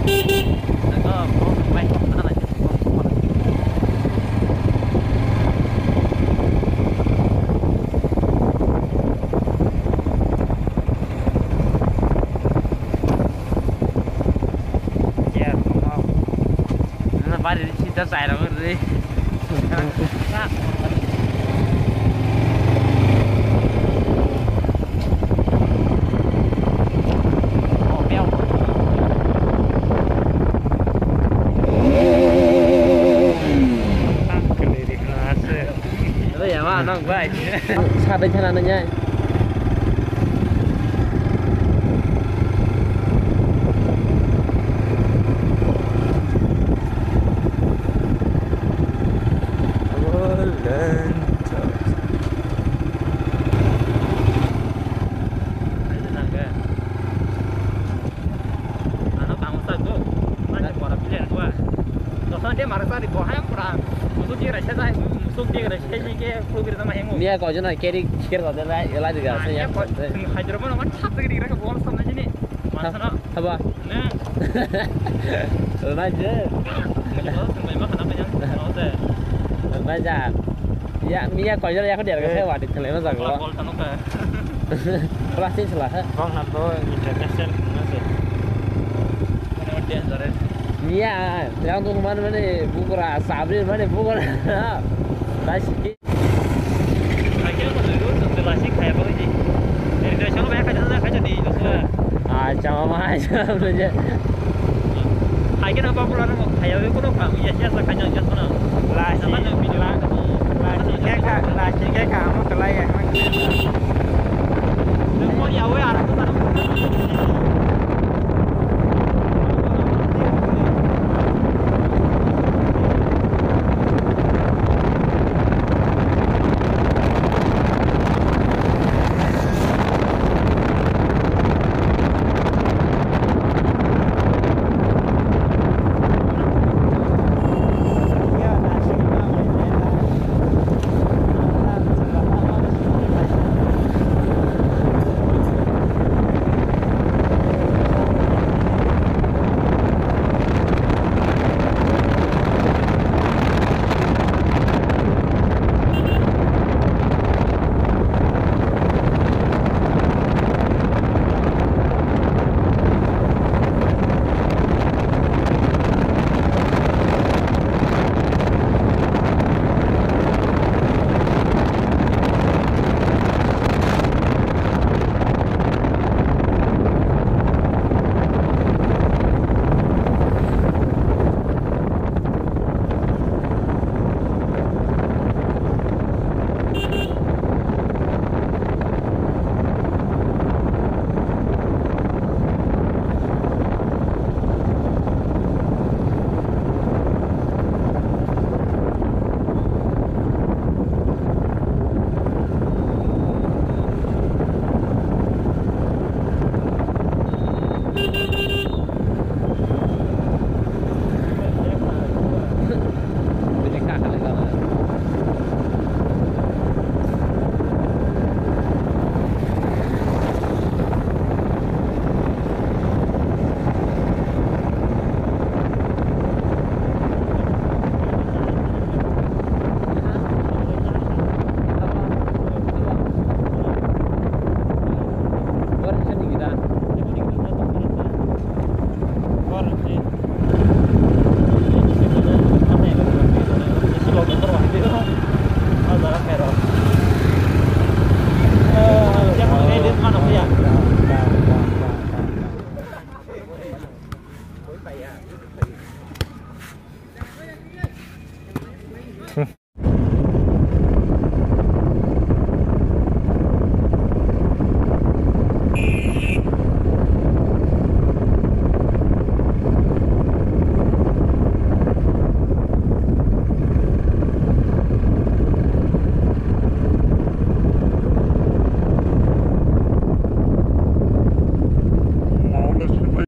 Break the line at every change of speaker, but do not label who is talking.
แล้วก็พร้อมไปอะไรจะพร้อมแย่ของเราแล้วบ้านนี้ชิดจะใส่เราเลยลากน้องไปชาติเป็นชนะนั่นไงDia kau jangan kiri kira kau dah lah juga saya. Hajar mana mana cat lagi kira kau bola sama sini. Mana? Apa? Nah. Mana je? Semua makan apa yang? Ada. Mana? Ya, Mia kau jangan ya kau dia kau sewa di tempat mana sang lo. Plastik salah. Kau nampu international masih. Mana dia jadi? Mia, yang tu mana mana bukura sabri mana bukura. Masih. Masih kayak apa sih? Dari sana banyak kaca di Joshua. Cuma aja saja. Kayak apa pulang mau kayak itu tuh kamu ya siapa kaca Joshua? Lagi kayak kamu kelai ya. Mau ya, ada tuh.